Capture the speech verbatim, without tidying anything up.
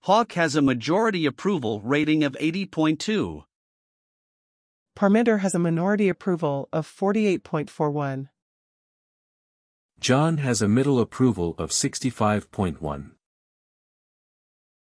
Hawk has a majority approval rating of eighty point two. Parminder has a minority approval of forty-eight point four one. John has a middle approval of sixty-five point one.